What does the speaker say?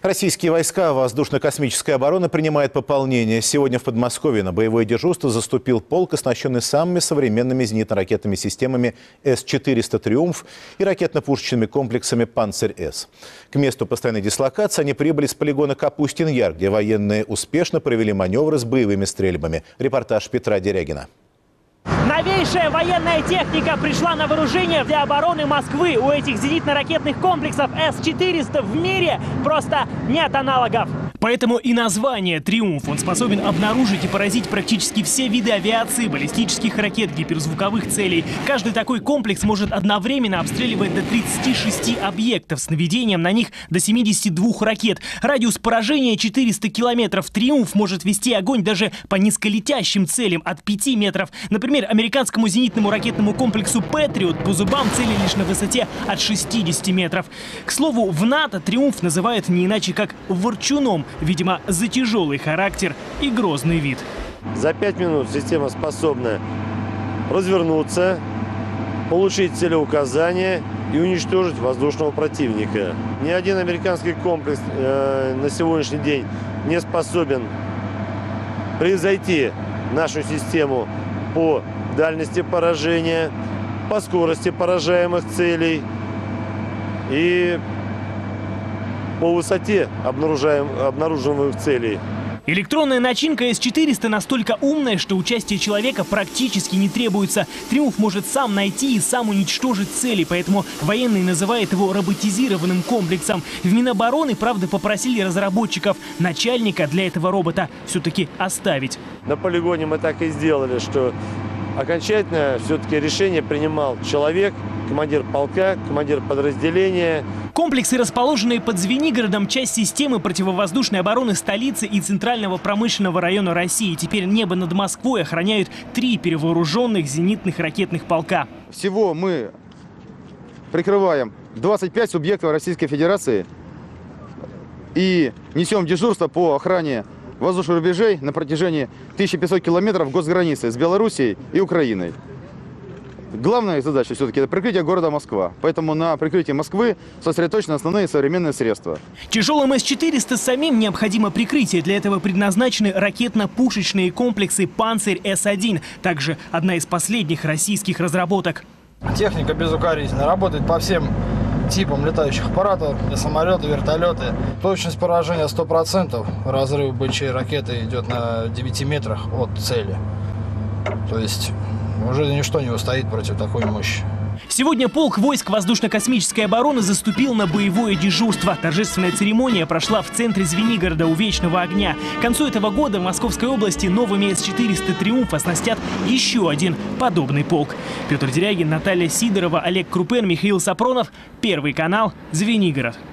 Российские войска воздушно-космической обороны принимают пополнение. Сегодня в Подмосковье на боевое дежурство заступил полк, оснащенный самыми современными зенитно-ракетными системами С-400 «Триумф» и ракетно-пушечными комплексами «Панцирь-С». К месту постоянной дислокации они прибыли с полигона Капустин-Яр, где военные успешно провели маневры с боевыми стрельбами. Репортаж Петра Дерягина. Новейшая военная техника пришла на вооружение для обороны Москвы. У этих зенитно-ракетных комплексов С-400 в мире просто нет аналогов. Поэтому и название «Триумф». Он способен обнаружить и поразить практически все виды авиации, баллистических ракет, гиперзвуковых целей. Каждый такой комплекс может одновременно обстреливать до 36 объектов с наведением на них до 72 ракет. Радиус поражения 400 километров. «Триумф» может вести огонь даже по низколетящим целям от 5 метров. Например, американскому зенитному ракетному комплексу «Патриот» по зубам цели лишь на высоте от 60 метров. К слову, в НАТО «Триумф» называют не иначе как «ворчуном». Видимо, за тяжелый характер и грозный вид. За 5 минут система способна развернуться, получить целеуказание и уничтожить воздушного противника. Ни один американский комплекс на сегодняшний день не способен превзойти нашу систему по дальности поражения, по скорости поражаемых целей и по высоте обнаруживаемых целей. Электронная начинка С-400 настолько умная, что участие человека практически не требуется. «Триумф» может сам найти и сам уничтожить цели, поэтому военные называют его роботизированным комплексом. В Минобороны, правда, попросили разработчиков начальника для этого робота все-таки оставить. На полигоне мы так и сделали, что окончательно все-таки решение принимал человек, командир полка, командир подразделения. Комплексы, расположенные под Звенигородом, часть системы противовоздушной обороны столицы и центрального промышленного района России. Теперь небо над Москвой охраняют 3 перевооруженных зенитных ракетных полка. Всего мы прикрываем 25 субъектов Российской Федерации и несем дежурство по охране воздушных рубежей на протяжении 1500 километров госграницы с Белоруссией и Украиной. Главная задача все-таки – это прикрытие города Москва. Поэтому на прикрытии Москвы сосредоточены основные современные средства. Тяжелым С-400 самим необходимо прикрытие. Для этого предназначены ракетно-пушечные комплексы «Панцирь-С-1». Также одна из последних российских разработок. Техника безукоризненно. Работает по всем типам летающих аппаратов, самолеты, вертолеты. Точность поражения 100%. Разрыв БЧ ракеты идет на 9 метрах от цели. То есть уже ничто не устоит против такой мощи. Сегодня полк войск воздушно-космической обороны заступил на боевое дежурство. Торжественная церемония прошла в центре Звенигорода у Вечного огня. К концу этого года в Московской области новыми С-400 «Триумф» оснастят еще один подобный полк. Петр Дерягин, Наталья Сидорова, Олег Крупен, Михаил Сапронов. Первый канал, Звенигород.